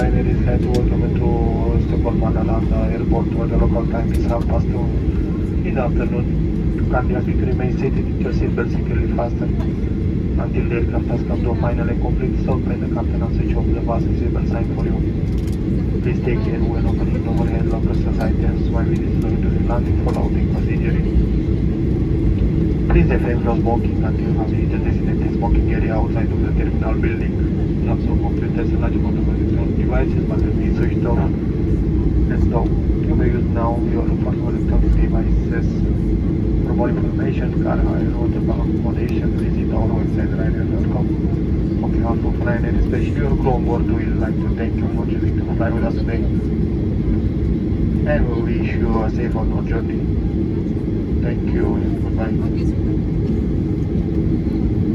Ryanair is head to welcome to Stockholm Arlanda Airport, where the local time is 2:30 in the afternoon. Kindly ask you to remain seated with your seatbelt securely fastened until the aircraft has come to a final and complete stop and the captain will switch off the fasten seatbelt sign for you. Please take care when opening overhead lockers as items while it is going to the landing for loading procedure. Please refrain from smoking until you have reached the designated smoking area outside of the terminal building. Laptop computers and large amount of electronic devices must be switched off and stop. You may use now your portable electronic devices. For more information, car hire, hotel accommodation, visit our website Ryanair.com. On behalf of Ryanair, especially your crew on board, we would like to thank you for choosing to fly with us today. And we wish you a safe on journey. Thank you and goodbye.